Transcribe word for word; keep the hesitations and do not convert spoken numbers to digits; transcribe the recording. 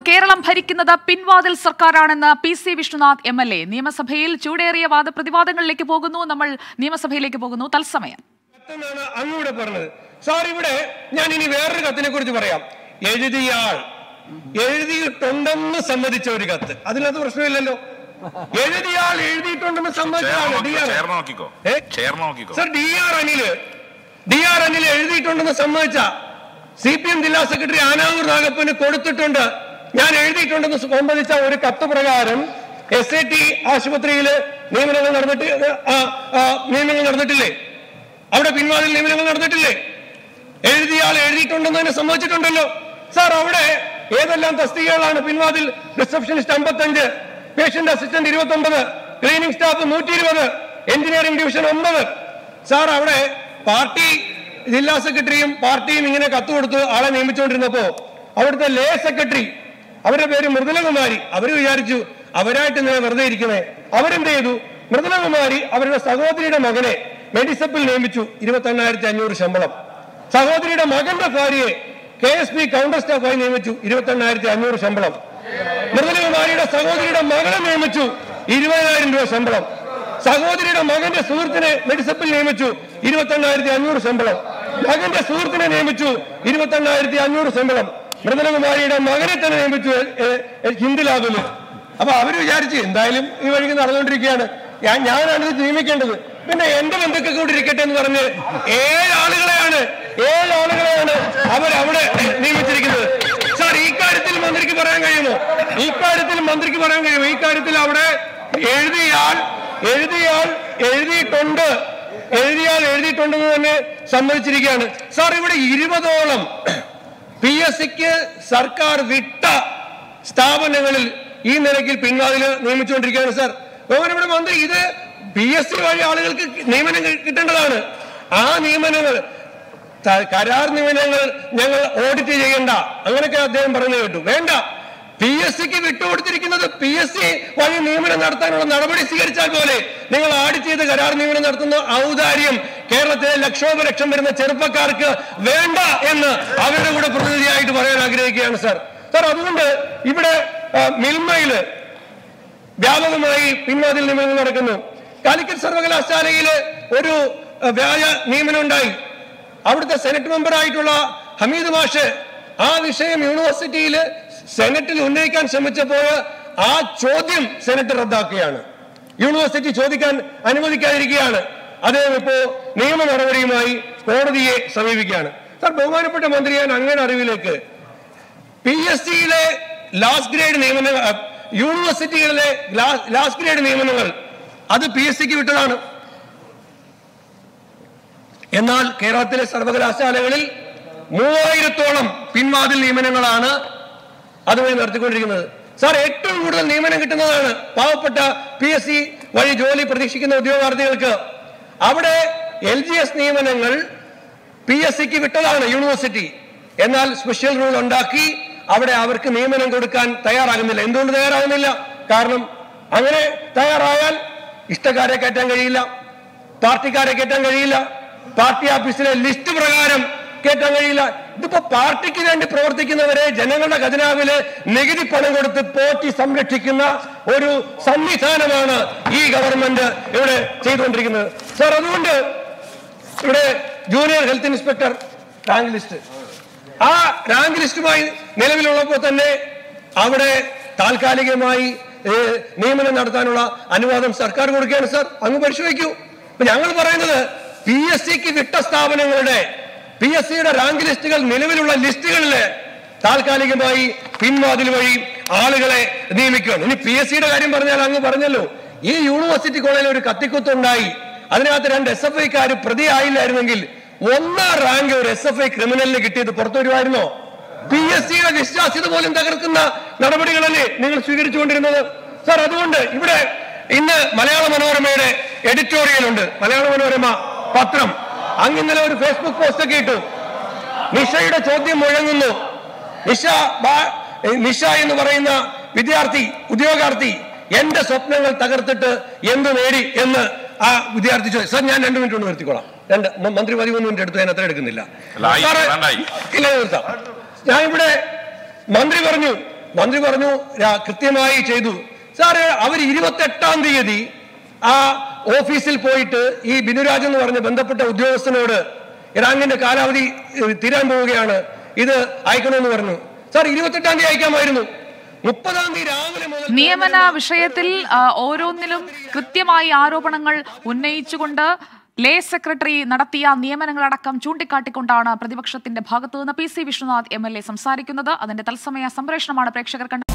കേരളം ഭരിക്കുന്നത് പിൻവാതിൽ സർക്കാരാണെന്ന് P C Vishnunath M L A. നിയമസഭയിൽ ചൂടേറിയ വാദപ്രതിവാദങ്ങളിലേക്ക് പോകുന്നു. നമ്മൾ നിയമസഭയിലേക്ക് പോകുന്നു. തത്സമയം അങ്ങൂടെ പറഞ്ഞത് സാർ, ഇവിടെ ഞാൻ ഇനി വേറൊരു കത്തിനെ കുറിച്ച് പറയാം. എഴുതിയാൾ എഴുതിയിട്ടുണ്ടെന്ന് സമ്മതിച്ച ഒരു കത്ത്, അതിനകത്ത് പ്രശ്നമില്ലല്ലോ. എഴുതിയാൾ എഴുതിയിട്ടുണ്ടെന്ന് സമ്മതിച്ചതാണ് sir. D R Anil D R Anil എഴുതിയിട്ടുണ്ടെന്ന് സമ്മതിച്ച സി പി എം ജില്ലാ സെക്രട്ടറി ആനാവൂർ നാഗപ്പന് കൊടുത്തിട്ടുണ്ട്. ഞാൻ എഴുതിയിട്ടുണ്ടെന്ന് സമ്മതിച്ച ഒരു കത്ത് പ്രകാരം എസ് ഐ ടി ആശുപത്രിയില് നിയമനങ്ങൾ നടന്നിട്ട് നിയമനങ്ങൾ നടന്നിട്ടില്ലേ? അവിടെ പിൻവാതിൽ നിയമനങ്ങൾ നടന്നിട്ടില്ലേ? എഴുതിയാൾ എഴുതിയിട്ടുണ്ടെന്ന് തന്നെ സമ്മതിച്ചിട്ടുണ്ടല്ലോ സാർ. അവിടെ ഏതെല്ലാം തസ്തികകളാണ് പിൻവാതിൽ? റിസപ്ഷനിസ്റ്റ് അമ്പത്തഞ്ച്, പേഷ്യന്റ് അസിസ്റ്റന്റ് ഇരുപത്തി ഒമ്പത്, ക്ലീനിംഗ് സ്റ്റാഫ് നൂറ്റി ഇരുപത്, എഞ്ചിനീയറിംഗ് ഡിവിഷൻ ഒമ്പത്. സാർ, അവിടെ പാർട്ടി ജില്ലാ സെക്രട്ടറിയും പാർട്ടിയും ഇങ്ങനെ കത്ത് കൊടുത്ത് ആളെ നിയമിച്ചുകൊണ്ടിരുന്നപ്പോ അവിടുത്തെ ലേ സെക്രട്ടറി, അവരുടെ പേര് മൃദുലകുമാരി, അവര് വിചാരിച്ചു അവരായിട്ട് ഇങ്ങനെ വെറുതെ ഇരിക്കണേ. അവരെന്ത് ചെയ്തു? മൃദുലകുമാരി അവരുടെ സഹോദരിയുടെ മകനെ മെഡിസപ്പിൽ നിയമിച്ചു, ഇരുപത്തി എണ്ണായിരത്തി അഞ്ഞൂറ് ശമ്പളം. സഹോദരിയുടെ മകന്റെ ഭാര്യയെ കെ എസ് പി കൗണ്ടർ സ്റ്റാഫായി നിയമിച്ചു, ഇരുപത്തി എണ്ണായിരത്തി അഞ്ഞൂറ് ശമ്പളം. മൃദുലകുമാരിയുടെ സഹോദരിയുടെ മകനെ നിയമിച്ചു, ഇരുപതിനായിരം രൂപ ശമ്പളം. സഹോദരിയുടെ മകന്റെ സുഹൃത്തിനെ മെഡിസപ്പിൽ നിയമിച്ചു, ഇരുപത്തി എണ്ണായിരത്തി അഞ്ഞൂറ് ശമ്പളം. മകന്റെ സുഹൃത്തിനെ നിയമിച്ചു, ഇരുപത്തി എണ്ണായിരത്തി അഞ്ഞൂറ് ശമ്പളം. മൃദുലകുമാരിയുടെ മകനെ തന്നെ നിയമിച്ചു ഹിന്ദു ലാബില്. അപ്പൊ അവര് വിചാരിച്ച് എന്തായാലും ഈ വഴിക്ക് നടന്നുകൊണ്ടിരിക്കുകയാണ്, ഞാനാണ് ഇത് നിയമിക്കേണ്ടത്, പിന്നെ എന്റെ ബന്ധുക്കൾ കൂടി ഇരിക്കട്ടെ എന്ന് പറഞ്ഞ് ഏഴ് ആളുകളെയാണ് ഏഴ് ആളുകളെയാണ് അവരവിടെ നിയമിച്ചിരിക്കുന്നത്. സാർ, ഈ കാര്യത്തിൽ മന്ത്രിക്ക് പറയാൻ കഴിയുമോ? ഈ കാര്യത്തിൽ മന്ത്രിക്ക് പറയാൻ കഴിയുമോ? ഈ കാര്യത്തിൽ അവിടെ എഴുതിയാൽ എഴുതിയാൽ എഴുതിയിട്ടുണ്ട് എഴുതിയാൽ എഴുതിയിട്ടുണ്ടെന്ന് തന്നെ സമ്മതിച്ചിരിക്കുകയാണ് സാർ. ഇവിടെ ഇരുപതോളം പി എസ് സിക്ക് സർക്കാർ വിട്ട സ്ഥാപനങ്ങളിൽ ഈ നിലയ്ക്ക് പിൻവാതില് നിയമിച്ചുകൊണ്ടിരിക്കുകയാണ് സാർ. ബഹുമാനപ്പെട്ട മന്ത്രി, ഇത് പി എസ് സി വഴി ആളുകൾക്ക് നിയമനം കിട്ടേണ്ടതാണ്. ആ നിയമനങ്ങൾ, കരാർ നിയമനങ്ങൾ ഞങ്ങൾ ഓഡിറ്റ് ചെയ്യണ്ട, അങ്ങനെയൊക്കെ അദ്ദേഹം പറഞ്ഞു കേട്ടു. വേണ്ട, പി എസ് സിക്ക് വിട്ടുകൊടുത്തിരിക്കുന്നത് പി എസ് സി വഴി നിയമനം നടത്താനുള്ള നടപടി സ്വീകരിച്ചാൽ പോലെ നിങ്ങൾ ആഡിറ്റ് ചെയ്ത് കരാർ നിയമനം നടത്തുന്ന ഔദാര്യം കേരളത്തിലെ ലക്ഷോപലക്ഷം വരുന്ന ചെറുപ്പക്കാർക്ക് വേണ്ട എന്ന് അവരുടെ കൂടെ പ്രതിനിധിയായിട്ട് പറയാൻ ആഗ്രഹിക്കുകയാണ് സാർ. സാർ, അതുകൊണ്ട് ഇവിടെ മിൽമയില് വ്യാപകമായി പിൻവാതിൽ നിയമനം നടക്കുന്നു. കാലിക്കറ്റ് സർവകലാശാലയില് ഒരു വ്യാജ നിയമനം ഉണ്ടായി. അവിടുത്തെ സെനറ്റ് മെമ്പർ ആയിട്ടുള്ള ഹമീദ് മാഷ് ആ വിഷയം യൂണിവേഴ്സിറ്റിയില് സെനറ്റിൽ ഉന്നയിക്കാൻ ശ്രമിച്ചപ്പോൾ ആ ചോദ്യം സെനറ്റ് റദ്ദാക്കുകയാണ്. യൂണിവേഴ്സിറ്റി ചോദിക്കാൻ അനുവദിക്കാതിരിക്കുകയാണ്. അദ്ദേഹം ഇപ്പോ നിയമ നടപടിയുമായി കോടതിയെ സമീപിക്കുകയാണ്. സാർ, ബഹുമാനപ്പെട്ട മന്ത്രി, ഞാൻ അങ്ങനെ അറിവിലേക്ക് പി എസ് സിയിലെ ലാസ്റ്റ് ഗ്രേഡ് നിയമനങ്ങൾ, യൂണിവേഴ്സിറ്റികളിലെ ലാസ്റ്റ് ഗ്രേഡ് നിയമനങ്ങൾ അത് പി എസ് സിക്ക് വിട്ടതാണ്. എന്നാൽ കേരളത്തിലെ സർവകലാശാലകളിൽ മൂവായിരത്തോളം പിൻവാതിൽ നിയമനങ്ങളാണ് അതുവഴി നടത്തിക്കൊണ്ടിരിക്കുന്നത്. സാർ, ഏറ്റവും കൂടുതൽ നിയമനം കിട്ടുന്നതാണ് പാവപ്പെട്ട പി എസ് സി വഴി ജോലി പ്രതീക്ഷിക്കുന്ന ഉദ്യോഗാർത്ഥികൾക്ക്. അവിടെ എൽ ജി എസ് നിയമനങ്ങൾ പി എസ് സിക്ക് വിട്ടതാണ് യൂണിവേഴ്സിറ്റി. എന്നാൽ സ്പെഷ്യൽ റൂൾ ഉണ്ടാക്കി അവിടെ അവർക്ക് നിയമനം കൊടുക്കാൻ തയ്യാറാകുന്നില്ല. എന്തുകൊണ്ട് തയ്യാറാകുന്നില്ല? കാരണം അങ്ങനെ തയ്യാറായാൽ ഇഷ്ടക്കാരെ കയറ്റാൻ കഴിയില്ല, പാർട്ടിക്കാരെ കയറ്റാൻ കഴിയില്ല, പാർട്ടി ഓഫീസിലെ ലിസ്റ്റ് പ്രകാരം കേട്ടാൻ കഴിയില്ല. ഇതിപ്പോ പാർട്ടിക്ക് വേണ്ടി പ്രവർത്തിക്കുന്നവരെ ജനങ്ങളുടെ ഖജനാവില് നികുതി പണം കൊടുത്ത് പോറ്റി സംരക്ഷിക്കുന്ന ഒരു സംവിധാനമാണ് ഈ ഗവൺമെന്റ് ഇവിടെ ചെയ്തുകൊണ്ടിരിക്കുന്നത് സാർ. അതുകൊണ്ട് ഇവിടെ junior health inspector rank list, ആ റാങ്ക് ലിസ്റ്റുമായി നിലവിലുള്ളപ്പോൾ തന്നെ അവിടെ താൽക്കാലികമായി നിയമനം നടത്താനുള്ള അനുവാദം സർക്കാർ കൊടുക്കുകയാണ് സാർ. അങ്ങ് പരിശോധിക്കൂ. ഇപ്പൊ ഞങ്ങൾ പറയുന്നത് പി എസ് സിക്ക് വിട്ട സ്ഥാപനങ്ങളുടെ പി എസ് സിയുടെ റാങ്ക് ലിസ്റ്റുകൾ നിലവിലുള്ള ലിസ്റ്റുകളില് താൽക്കാലികമായി പിൻവാതിൽ വഴി ആളുകളെ നിയമിക്കുകയാണ്. ഇനി പി എസ് സിയുടെ കാര്യം പറഞ്ഞാൽ അങ്ങ് പറഞ്ഞല്ലോ, ഈ യൂണിവേഴ്സിറ്റി കോളേജിൽ ഒരു കത്തിക്കുത്തുണ്ടായി. അതിനകത്ത് രണ്ട് എസ് എഫ് ഐക്കാർ പ്രതിയായില്ലായിരുന്നെങ്കിൽ ഒന്നാം റാങ്ക് ഒരു എസ് എഫ് ഐ ക്രിമിനലിന് കിട്ടിയത് പുറത്തു വരുമായിരുന്നോ? പി എസ് സിയുടെ വിശ്വാസ്യത പോലും തകർക്കുന്ന നടപടികളല്ലേ നിങ്ങൾ സ്വീകരിച്ചുകൊണ്ടിരുന്നത് സാർ. അതുകൊണ്ട് ഇവിടെ ഇന്ന് മലയാള മനോരമയുടെ എഡിറ്റോറിയൽ ഉണ്ട്. മലയാള മനോരമ പത്രം അങ്ങ് ഇന്നലെ ഒരു ഫേസ്ബുക്ക് പോസ്റ്റ് ഒക്കെ ഇട്ടു. നിഷയുടെ ചോദ്യം മുഴങ്ങുന്നു. നിഷ നിഷ എന്ന് പറയുന്ന വിദ്യാർത്ഥി ഉദ്യോഗാർത്ഥി എന്റെ സ്വപ്നങ്ങൾ തകർത്തിട്ട് എന്ത് നേടി എന്ന് ആ വിദ്യാർത്ഥി ചോദിച്ചു. സാർ, ഞാൻ രണ്ടു മിനിറ്റ് കൊണ്ട് നിർത്തിക്കോളാം. രണ്ട് മന്ത്രി പതിമൂന്ന് മിനിറ്റ് എടുത്തു, ഞാൻ അത്ര എടുക്കുന്നില്ല. ഇല്ല, നിർത്താം. ഞാൻ ഇവിടെ മന്ത്രി പറഞ്ഞു മന്ത്രി പറഞ്ഞു കൃത്യമായി ചെയ്തു. സാറ് അവർ ഇരുപത്തെട്ടാം തീയതി ആ ഓഫീസിൽ പോയിട്ട് ഈ ബിനുരാജ് എന്ന് പറഞ്ഞ ബന്ധപ്പെട്ട ഉദ്യോഗസ്ഥനോട് ഇറാഖിന്റെ കാലാവധി തീരാൻ പോവുകയാണ്, ഇത് അയക്കണമെന്ന് പറഞ്ഞു. സാർ ഇരുപത്തെട്ടാം തീയതി അയക്കാമായിരുന്നു. മുപ്പതാം തീയതി രാവിലെ മുതൽ നിയമന വിഷയത്തിൽ ഓരോന്നിലും കൃത്യമായി ആരോപണങ്ങൾ ഉന്നയിച്ചുകൊണ്ട് ലേ സെക്രട്ടറി നടത്തിയ നിയമനങ്ങളടക്കം ചൂണ്ടിക്കാട്ടിക്കൊണ്ടാണ് പ്രതിപക്ഷത്തിന്റെ ഭാഗത്തുനിന്ന് P C Vishnunath M L A സംസാരിക്കുന്നത്. അതിന്റെ തത്സമയ സംപ്രേഷണമാണ് പ്രേക്ഷകർ കണ്ടത്.